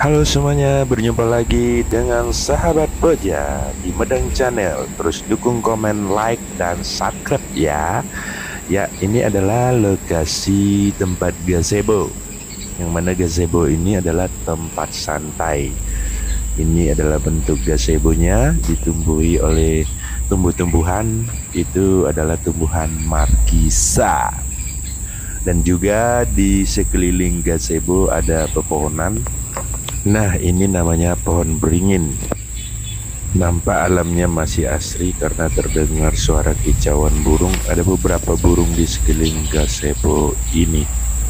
Halo semuanya, berjumpa lagi dengan sahabat Boja di Medang Channel. Terus dukung, komen, like, dan subscribe ya. Ya, ini adalah lokasi tempat gazebo. Yang mana gazebo ini adalah tempat santai. Ini adalah bentuk gazebonya, ditumbuhi oleh tumbuh-tumbuhan. Itu adalah tumbuhan markisa. Dan juga di sekeliling gazebo ada pepohonan. Nah, ini namanya pohon beringin. Nampak alamnya masih asri karena terdengar suara kicauan burung. Ada beberapa burung di sekeliling gazebo ini.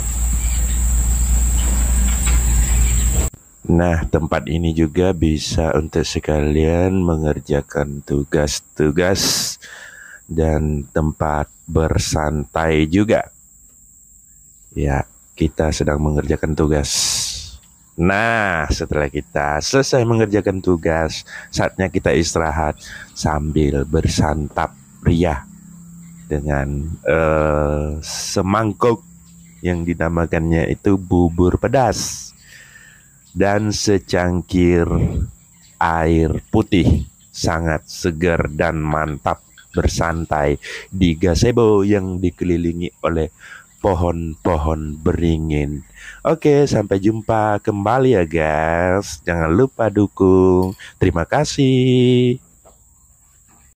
Nah, tempat ini juga bisa untuk sekalian mengerjakan tugas-tugas dan tempat bersantai juga. Ya, kita sedang mengerjakan tugas. Nah, setelah kita selesai mengerjakan tugas, saatnya kita istirahat sambil bersantap ria dengan semangkuk yang dinamakannya itu bubur pedas dan secangkir air putih. Sangat segar dan mantap bersantai di gazebo yang dikelilingi oleh pohon-pohon beringin. Oke, sampai jumpa kembali ya guys. Jangan lupa dukung. Terima kasih.